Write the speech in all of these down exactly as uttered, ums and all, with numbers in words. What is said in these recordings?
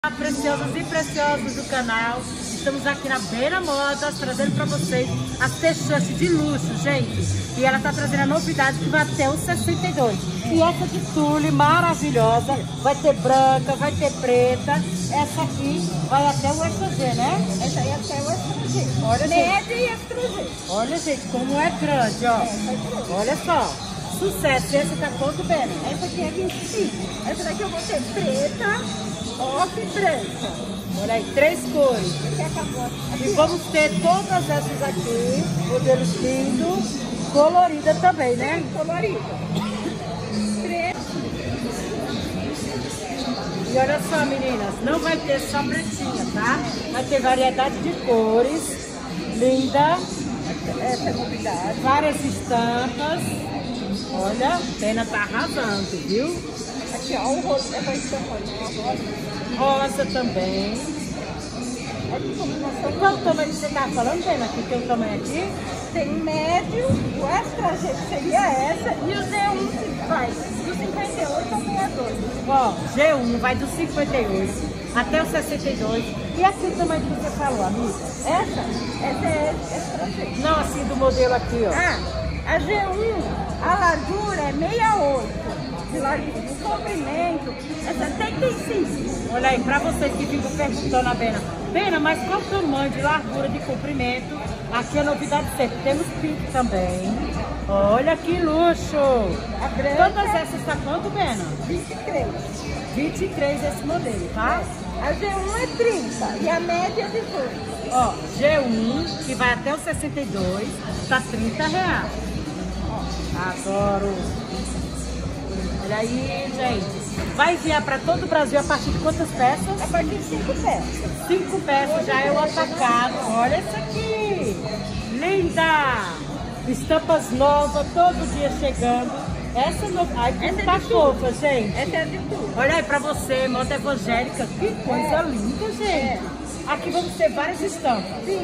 Preciosas e preciosos do canal, estamos aqui na Bena Modas trazendo para vocês as t-shirts de luxo, gente. E ela tá trazendo a novidade que vai até o sessenta e dois. E essa de tule maravilhosa, vai ter branca, vai ter preta. Essa aqui vai até o extra G, né? Essa aí até o extra G. Olha, média e extra G. Olha, gente, como é grande, ó. É, olha só, sucesso. Essa tá quanto, Bena? Essa aqui é vinte e cinco. Essa daqui eu vou ter preta, off e branca. Olha aí, três cores. Aqui acabou. E vamos ter todas essas aqui, modelos lindos, colorida também, né? Colorida. Preta. E olha só, meninas, não vai ter só pretinha, tá? Vai ter variedade de cores, linda. Essa é novidade. Várias estampas. Olha, a Bena tá arrasando, viu? Aqui, ó, o rosto. Essa estampa rosa. Rosa também. Aqui, combinação. Qual o tamanho que você tá falando, Bena? Aqui tem o tamanho aqui? Tem médio, o extra G seria essa, e o G um que vai do cinquenta e oito ao sessenta e dois. Ó, G um vai do cinquenta e oito até o sessenta e dois. E aqui o tamanho que você falou, amiga? Essa? Essa é extra G. Não, assim, do modelo aqui, ó. Ah, a G um, a largura é sessenta e oito. De largura, o comprimento é setenta e cinco. Olha aí, pra vocês que ficam perguntando a Bena, Bena, mas qual o tamanho de largura de comprimento? Aqui é novidade sempre. Temos pink também. Olha que luxo! A branca, todas essas tá quanto, Bena? vinte e três. vinte e três esse modelo, tá? A G um é trinta e a média é dezoito. Ó, G um, que vai até o sessenta e dois, tá trinta reais. Adoro! Olha aí, gente. Vai enviar para todo o Brasil a partir de quantas peças? A partir de cinco peças. Cinco peças, já é o atacado. Olha essa aqui. Linda! Estampas novas, todo dia chegando. Essa no... Ai, essa tá é fofa, gente. Essa é de tudo. Olha aí pra você, moda evangélica. Que coisa é. linda, gente. É. Aqui vamos ter várias estampas. Sim.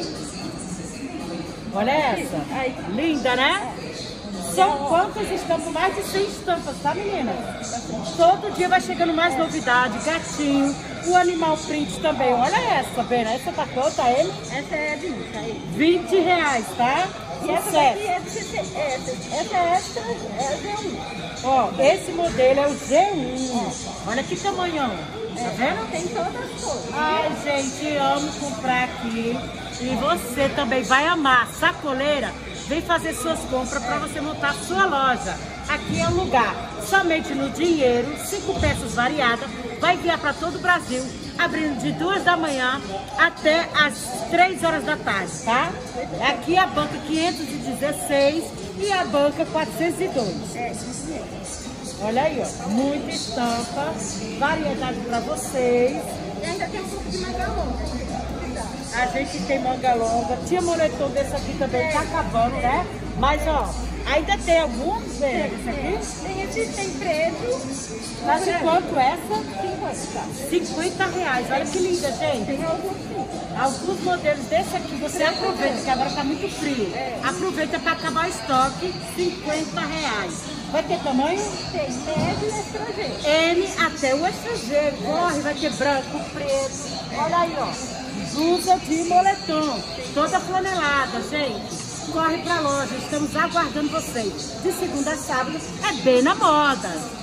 Olha essa. Aí. Linda, né? São quantas estampas? Mais de cem estampas, tá, meninas? Todo dia vai chegando mais novidade. Gatinho, o animal print também. Olha essa, Bena. Essa tá quanto, a ele? Essa é de vinte. vinte reais, tá? E essa daqui é de essa, essa é extra, é a G um. Ó, esse modelo é o G um. Olha que tamanhão. Tá vendo? Tem todas as cores. Ai, gente, amo comprar aqui. E você também vai amar. Sacoleira, vem fazer suas compras para você montar a sua loja. Aqui é o lugar. Somente no dinheiro, cinco peças variadas. Vai enviar para todo o Brasil, abrindo de duas da manhã até as três horas da tarde, tá? Aqui é a banca quinhentos e dezesseis e a banca quatrocentos e dois. É, olha aí, ó, muita estampa, variedade para vocês. e ainda tem um pouco de manga longa. A gente tem manga longa, tinha moletom desse aqui também, é. Tá acabando, né? Mas, ó, ainda tem alguns, velho, esse aqui? Tem esse, tem preto. Tá de quanto essa? cinquenta. cinquenta reais, olha que linda, gente. Tem alguns sim. Alguns modelos desse aqui, você aproveita, que agora tá muito frio. É. Aproveita para acabar o estoque, cinquenta reais. Vai ter tamanho? Tem médio e extra G. M até o extra G. Corre, vai ter branco, preto. Olha aí, ó. Blusa de moletom, toda flanelada, gente. Corre pra loja, estamos aguardando vocês. De segunda a sábado é Bena Modas.